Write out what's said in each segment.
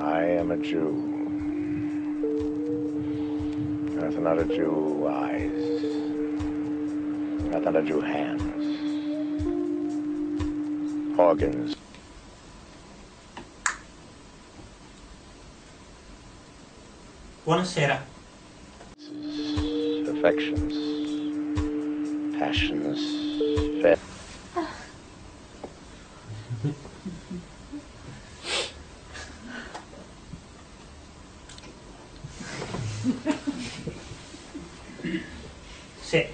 I am a Jew. Hath not a Jew eyes? Hath not a Jew hands? Organs? Buonasera. Affections? Passions? Sì.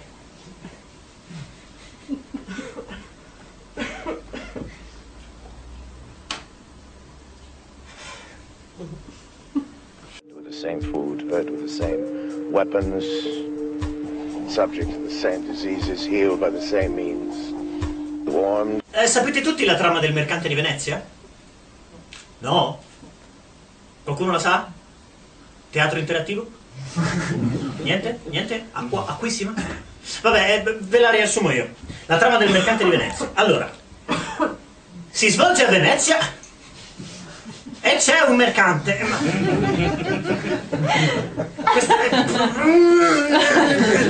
With the same food, fed with the same weapons, subject to the same diseases, healed by the same means, warmed. Sapete tutti la trama del mercante di Venezia? No? Qualcuno la sa? Teatro interattivo? Niente? Niente? Acquissima? Vabbè, ve la riassumo io. La trama del mercante di Venezia. Allora, si svolge a Venezia e c'è un mercante.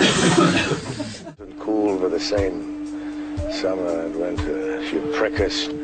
Cool with the same summer and winter. She prick us